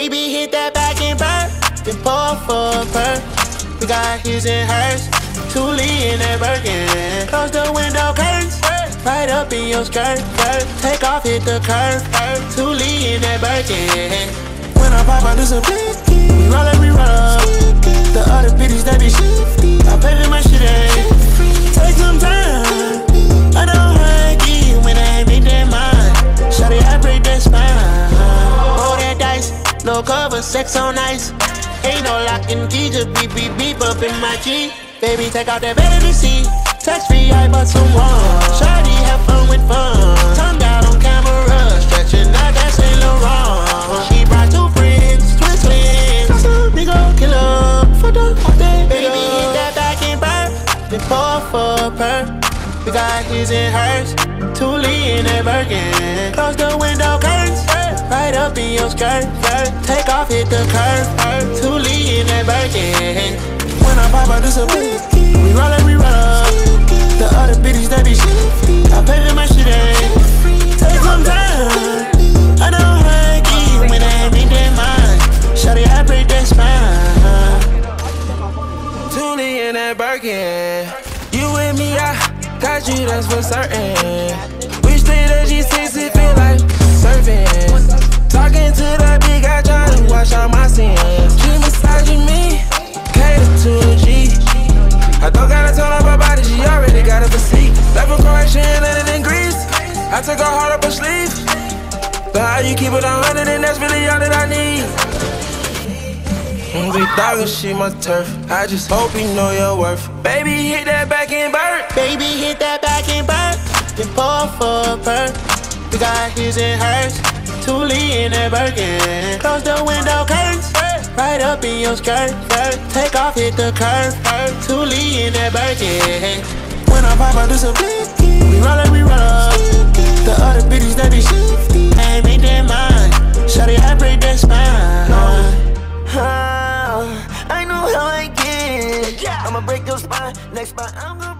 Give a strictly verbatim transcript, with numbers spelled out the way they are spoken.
Baby, hit that back and burn, then pour for a perk. We got his and hers, Thule in that Birkin. Close the window curtains, right up in your skirt. Take off, hit the curve, Thule in that Birkin. When I pop out, this a blicky. We roll up, we roll up. The other bitches, they be shifty. I pay for my shit, eh? Take some time. I don't hug you when I make that mind. Shawty, I break that spine. Roll that dice, low cover, sex on ice. Ain't no locking key, just beep, beep, beep up in my G. Baby, take out that vanity seat. Tax free, I bought some one. Shawty, have fun with fun. Tongue out on camera, stretching out that Saint Laurent. She brought two friends, twin twins. That's a big old killer for the day. Baby, hit that back and burn, then pour for a perk. We got his and hers, Thule in that Birkin. Close the window curtains, right up in your skirt. Take off, hit the curve, Thule in that Birkin. When I pop out, this a blicky. We roll up, we roll up. The other bitches, they be shifty. I pay for my shit, eh? Take some time. I don't hug you when I make that mind. Shawty, I break that spine. Thule in that Birkin. You with me, I got you, that's for certain. We stayed at G six, it feel like surfing. Talking to that big guy, trying to wash out my sins. She massaging me, cater to a G. I don't gotta tell her about body, she already got a physique. Left from Croatia and landed in Greece. I took her heart up her sleeve. But how you keep it on hundred, and that's really all that I need. Mm, big dog and shit, my turf. I just hope you know your worth. Baby, hit that back and burn. Baby, hit that back and burn, then pour for a perk. We got his and hers, Thule in that Birkin. Close the window curtains, right up in your skirt. Take off, hit the curve, Thule in that Birkin. When I pop out, this a blicky. We roll up, we roll up. The other bitches, they be shifty. I ain't make that mind. Shawty, I break that spine. I know how I get. I'ma break your spine. Next spot, I'm gonna